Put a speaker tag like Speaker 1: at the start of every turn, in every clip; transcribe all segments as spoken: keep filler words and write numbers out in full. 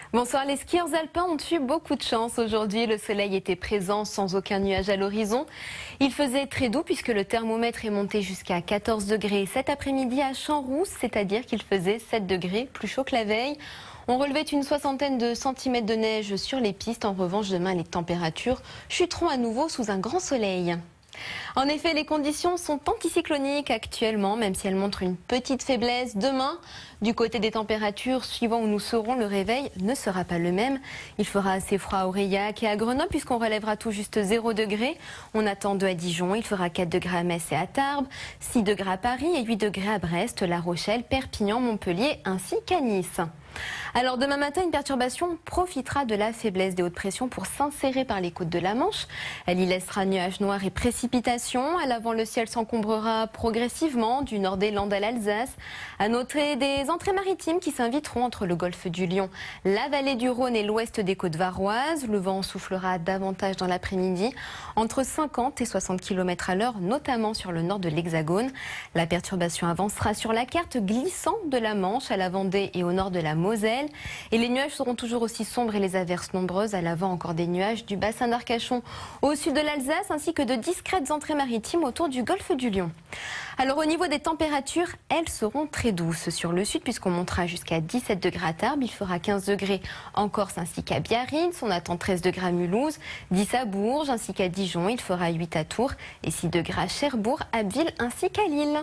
Speaker 1: Bonsoir, les skieurs alpins ont eu beaucoup de chance aujourd'hui. Le soleil était présent sans aucun nuage à l'horizon. Il faisait très doux puisque le thermomètre est monté jusqu'à quatorze degrés cet après-midi à Champs-Rousses, c'est-à-dire qu'il faisait sept degrés plus chaud que la veille. On relevait une soixantaine de centimètres de neige sur les pistes. En revanche, demain, les températures chuteront à nouveau sous un grand soleil. En effet, les conditions sont anticycloniques actuellement, même si elles montrent une petite faiblesse. Demain, du côté des températures, suivant où nous serons, le réveil ne sera pas le même. Il fera assez froid à Aurillac et à Grenoble puisqu'on relèvera tout juste zéro degré. On attend deux à Dijon, il fera quatre degrés à Metz et à Tarbes, six degrés à Paris et huit degrés à Brest, La Rochelle, Perpignan, Montpellier ainsi qu'à Nice. Alors demain matin, une perturbation profitera de la faiblesse des hautes pressions pour s'insérer par les côtes de la Manche. Elle y laissera nuages noirs et précipitations. À l'avant, le ciel s'encombrera progressivement du nord des Landes à l'Alsace. À noter des entrées maritimes qui s'inviteront entre le golfe du Lion, la vallée du Rhône et l'ouest des côtes varoises. Le vent soufflera davantage dans l'après-midi, entre cinquante et soixante kilomètres à l'heure, notamment sur le nord de l'Hexagone. La perturbation avancera sur la carte, glissant de la Manche à la Vendée et au nord de la Moselle. Et les nuages seront toujours aussi sombres et les averses nombreuses. À l'avant, encore des nuages du bassin d'Arcachon au sud de l'Alsace, ainsi que de discrètes entrées maritimes autour du golfe du Lion. Alors au niveau des températures, elles seront très douces sur le sud puisqu'on montera jusqu'à dix-sept degrés à Tarbes. Il fera quinze degrés en Corse ainsi qu'à Biarritz. On attend treize degrés à Mulhouse, dix à Bourges ainsi qu'à Dijon. Il fera huit à Tours et six degrés à Cherbourg, Abbeville ainsi qu'à Lille.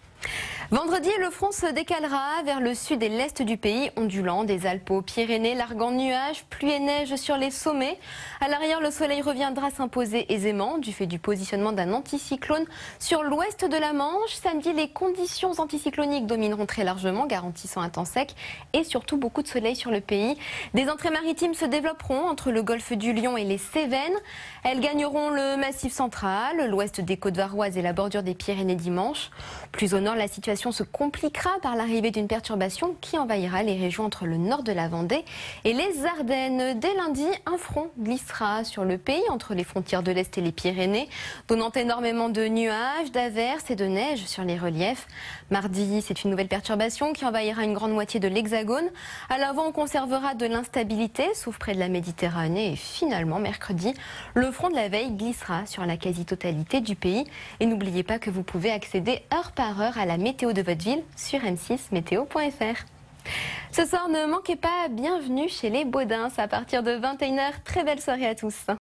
Speaker 1: Vendredi, le front se décalera vers le sud et l'est du pays, ondulant des Alpes aux Pyrénées, larguant nuages, pluie et neige sur les sommets. À l'arrière, le soleil reviendra s'imposer aisément du fait du positionnement d'un anticyclone sur l'ouest de la Manche. Samedi, les conditions anticycloniques domineront très largement, garantissant un temps sec et surtout beaucoup de soleil sur le pays. Des entrées maritimes se développeront entre le golfe du Lion et les Cévennes. Elles gagneront le massif central, l'ouest des côtes varoises et la bordure des Pyrénées dimanche. Plus au nord, la situation se compliquera par l'arrivée d'une perturbation qui envahira les régions entre le nord de la Vendée et les Ardennes. Dès lundi, un front glissera sur le pays entre les frontières de l'Est et les Pyrénées, donnant énormément de nuages, d'averses et de neige sur les reliefs. Mardi, c'est une nouvelle perturbation qui envahira une grande moitié de l'Hexagone. À l'avant, on conservera de l'instabilité, sauf près de la Méditerranée. Et finalement, mercredi, le front de la veille glissera sur la quasi-totalité du pays. Et n'oubliez pas que vous pouvez accéder heure par heure à la météo de votre ville sur m six météo point f r. Ce soir, ne manquez pas, bienvenue chez les Baudins à partir de vingt et une heures. Très belle soirée à tous.